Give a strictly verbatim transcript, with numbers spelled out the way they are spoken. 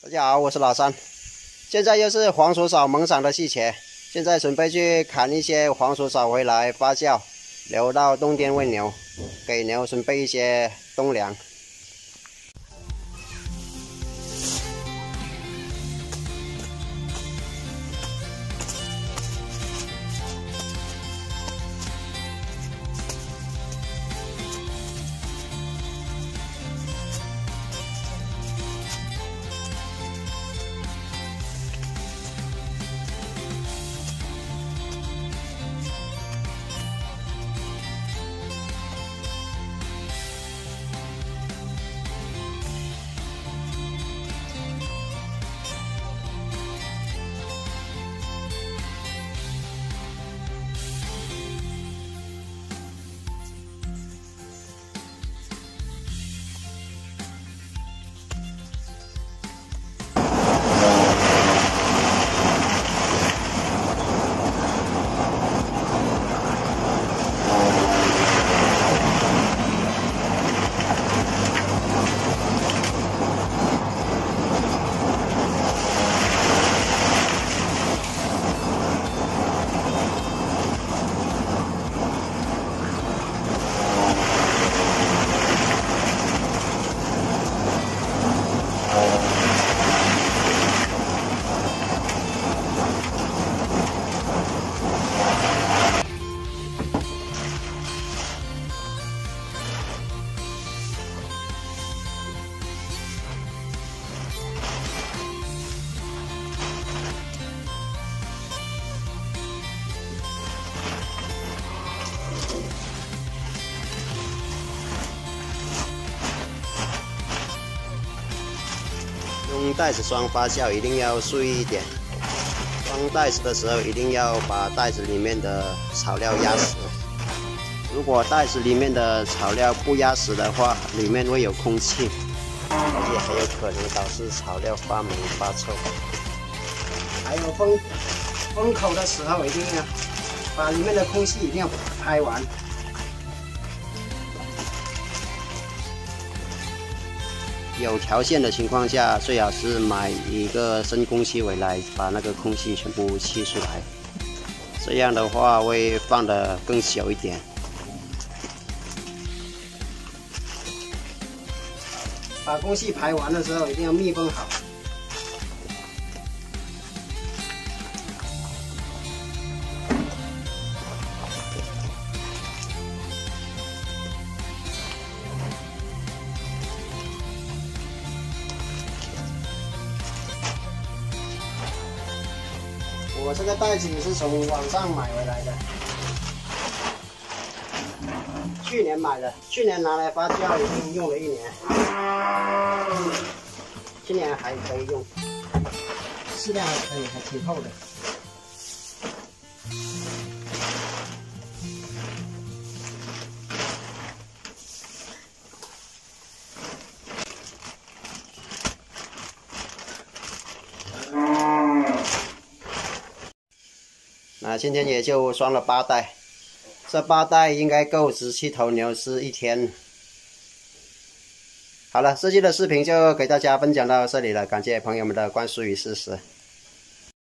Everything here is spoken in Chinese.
大家好，我是老三。现在又是黄鼠草猛长的季节，现在准备去砍一些黄鼠草回来发酵，留到冬天喂牛，给牛准备一些冬粮。用袋子装发酵一定要注意一点，装袋子的时候一定要把袋子里面的草料压实。如果袋子里面的草料不压实的话，里面会有空气，而且还有可能导致草料发霉发臭。还有封封口的时候一定要把里面的空气一定要排完。有条件的情况下，最好是买一个真空气回来，把那个空气全部吸出来，这样的话会放得更久一点。把空气排完的时候，一定要密封好。我这个袋子也是从网上买回来的，去年买的，去年拿来发酵已经用了一年，今年还可以用，质量还可以，还挺厚的。那今天也就装了八袋，这八袋应该够十七头牛吃一天。好了，这期的视频就给大家分享到这里了，感谢朋友们的关注与支持。